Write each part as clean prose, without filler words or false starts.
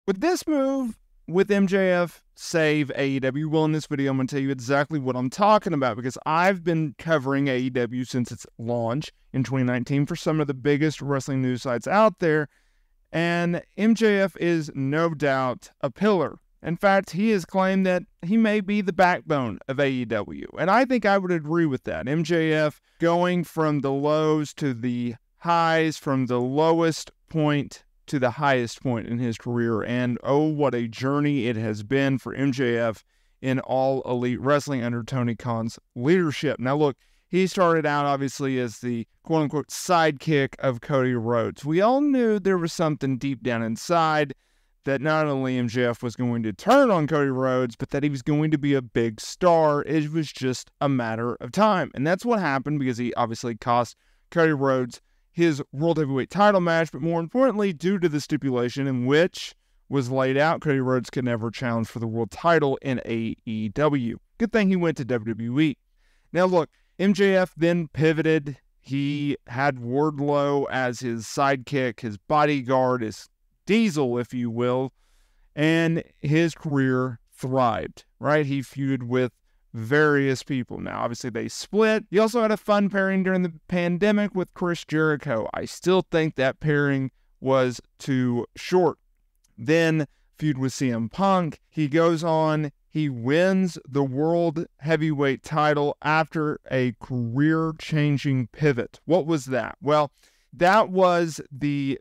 Would this move with MJF save AEW? Well, in this video, I'm going to tell you exactly what I'm talking about because I've been covering AEW since its launch in 2019 for some of the biggest wrestling news sites out there, and MJF is no doubt a pillar. In fact, he has claimed that he may be the backbone of AEW, and I think I would agree with that. MJF going from the lows to the highs, from the lowest point to the highest point in his career, and oh, what a journey it has been for MJF in All Elite Wrestling under Tony Khan's leadership. Now look, he started out obviously as the quote-unquote sidekick of Cody Rhodes. We all knew there was something deep down inside that not only MJF was going to turn on Cody Rhodes, but that he was going to be a big star. It was just a matter of time. And that's what happened because he obviously cost Cody Rhodes his World Heavyweight title match, but more importantly, due to the stipulation in which was laid out, Cody Rhodes could never challenge for the world title in AEW. Good thing he went to WWE. Now look, MJF then pivoted. He had Wardlow as his sidekick, his bodyguard, his Diesel, if you will, and his career thrived, right? He feuded with various people. Now, obviously, they split. He also had a fun pairing during the pandemic with Chris Jericho. I still think that pairing was too short. Then, feud with CM Punk. He goes on, he wins the World Heavyweight title after a career-changing pivot. What was that? Well, that was the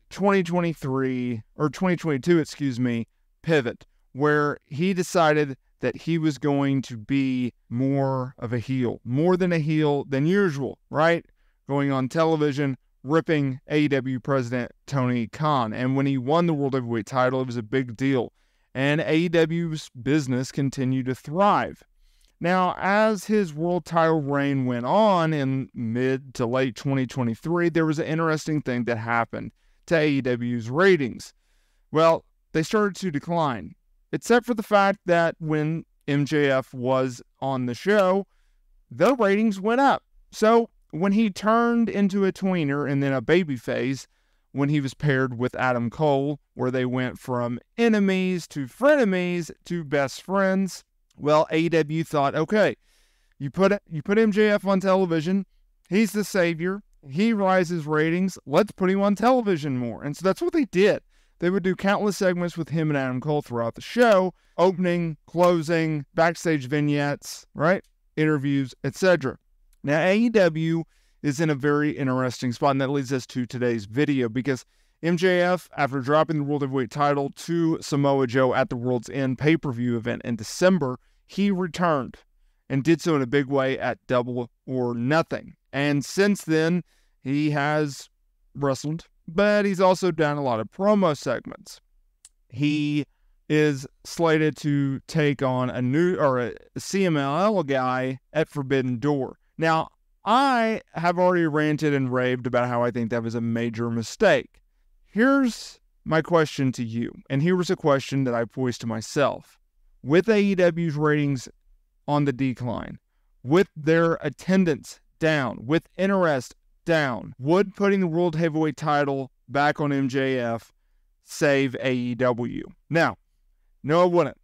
2022 pivot, where he decided that he was going to be more of a heel, more than a heel than usual, right? Going on television, ripping AEW president Tony Khan. And when he won the World Heavyweight title, it was a big deal. And AEW's business continued to thrive. Now, as his world title reign went on in mid to late 2023, there was an interesting thing that happened to AEW's ratings. Well, they started to decline, except for the fact that when MJF was on the show, the ratings went up. So when he turned into a tweener and then a babyface, when he was paired with Adam Cole, where they went from enemies to frenemies to best friends, well, AEW thought, okay, you put MJF on television, he's the savior, he rises ratings, let's put him on television more. And so that's what they did. They would do countless segments with him and Adam Cole throughout the show, opening, closing, backstage vignettes, right? Interviews, etc. Now, AEW is in a very interesting spot, and that leads us to today's video, because MJF, after dropping the World Heavyweight title to Samoa Joe at the World's End pay-per-view event in December, he returned and did so in a big way at Double or Nothing. And since then, he has wrestled, but he's also done a lot of promo segments. He is slated to take on a CMLL guy at Forbidden Door. Now, I have already ranted and raved about how I think that was a major mistake. Here's my question to you, and here was a question that I posed to myself. With AEW's ratings on the decline, with their attendance down, with interest down, would putting the World Heavyweight title back on MJF save AEW? Now, no, it wouldn't.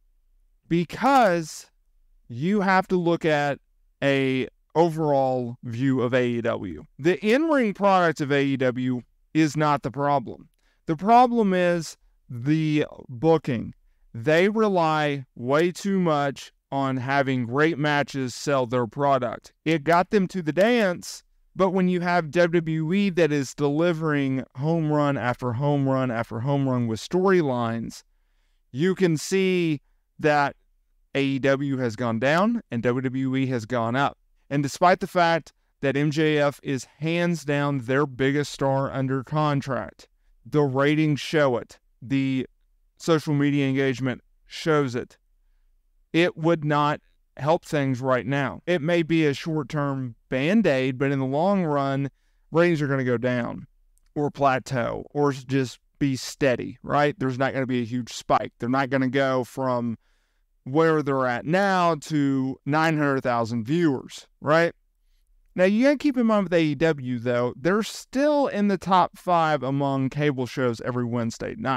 Because you have to look at a overall view of AEW. The in-ring product of AEW is not the problem. The problem is the booking. They rely way too much on having great matches sell their product. It got them to the dance, but when you have WWE that is delivering home run after home run after home run with storylines, you can see that AEW has gone down and WWE has gone up. And despite the fact that MJF is hands down their biggest star under contract, the ratings show it. The social media engagement shows it. It would not help things right now. It may be a short-term band-aid, but in the long run, ratings are going to go down or plateau or just be steady, right? There's not going to be a huge spike. They're not going to go from where they're at now to 900,000 viewers, right? Now, you got to keep in mind with AEW, though, they're still in the top 5 among cable shows every Wednesday night.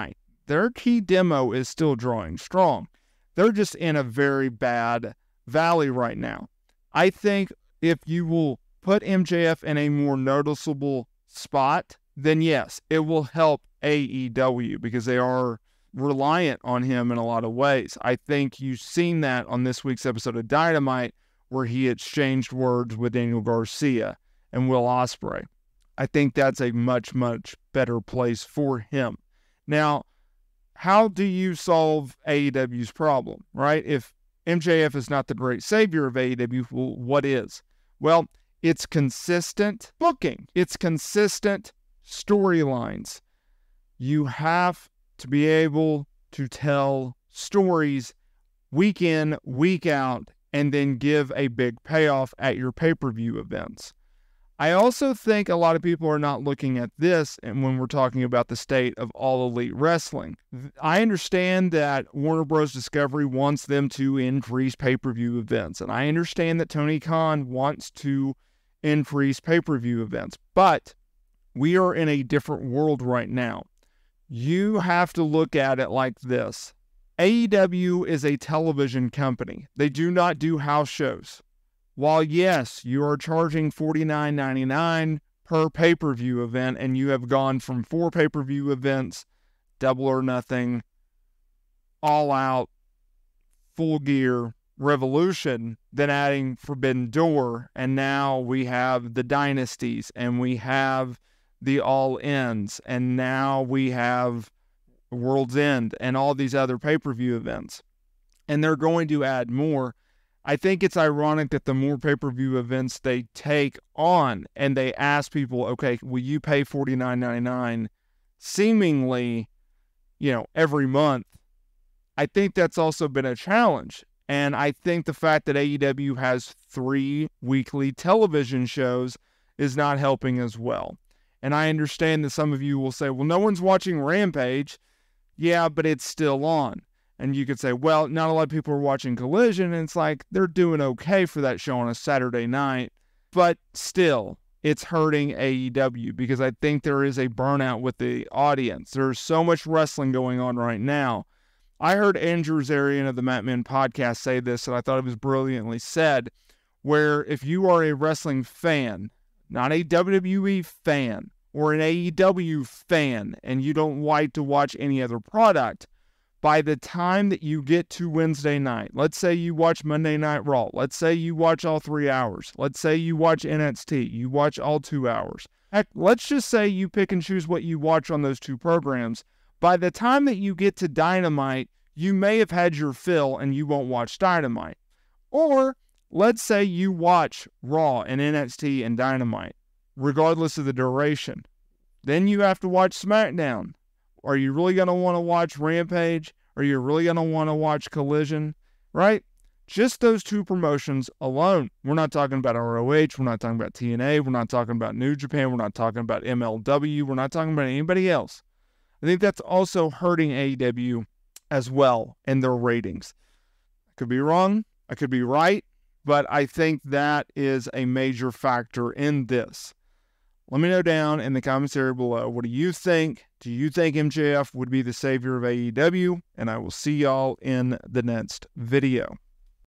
their key demo is still drawing strong. They're just in a very bad valley right now. I think if you will put MJF in a more noticeable spot, then yes, it will help AEW because they are reliant on him in a lot of ways. I think you've seen that on this week's episode of Dynamite where he exchanged words with Daniel Garcia and Will Ospreay. I think that's a much, much better place for him. Now, how do you solve AEW's problem, right? If MJF is not the great savior of AEW, well, what is? Well, it's consistent booking. It's consistent storylines. You have to be able to tell stories week in, week out, and then give a big payoff at your pay-per-view events. I also think a lot of people are not looking at this and when we're talking about the state of All Elite Wrestling. I understand that Warner Bros. Discovery wants them to increase pay-per-view events, and I understand that Tony Khan wants to increase pay-per-view events, but we are in a different world right now. You have to look at it like this. AEW is a television company. They do not do house shows. While, yes, you are charging $49.99 per pay-per-view event, and you have gone from 4 pay-per-view events, Double or Nothing, All Out, Full Gear, Revolution, then adding Forbidden Door, and now we have the Dynasties, and we have the All Ins, and now we have World's End, and all these other pay-per-view events. And they're going to add more. I think it's ironic that the more pay-per-view events they take on and they ask people, okay, will you pay $49.99 seemingly, every month? I think that's also been a challenge. And I think the fact that AEW has 3 weekly television shows is not helping as well. And I understand that some of you will say, well, no one's watching Rampage. Yeah, but it's still on. And you could say, well, not a lot of people are watching Collision, and it's like they're doing okay for that show on a Saturday night. But still, it's hurting AEW because I think there is a burnout with the audience. There's so much wrestling going on right now. I heard Andrew Zarian of the Mat Men podcast say this, and I thought it was brilliantly said, where if you are a wrestling fan, not a WWE fan, or an AEW fan, and you don't like to watch any other product, by the time that you get to Wednesday night, let's say you watch Monday Night Raw, let's say you watch all 3 hours, let's say you watch NXT, you watch all 2 hours. Heck, let's just say you pick and choose what you watch on those 2 programs. By the time that you get to Dynamite, you may have had your fill and you won't watch Dynamite. Or let's say you watch Raw and NXT and Dynamite, regardless of the duration. Then you have to watch SmackDown. Are you really going to want to watch Rampage? Are you really going to want to watch Collision? Right? Just those 2 promotions alone. We're not talking about ROH. We're not talking about TNA. We're not talking about New Japan. We're not talking about MLW. We're not talking about anybody else. I think that's also hurting AEW as well in their ratings. I could be wrong. I could be right. But I think that is a major factor in this. Let me know down in the comments area below. What do you think? Do you think MJF would be the savior of AEW? And I will see y'all in the next video.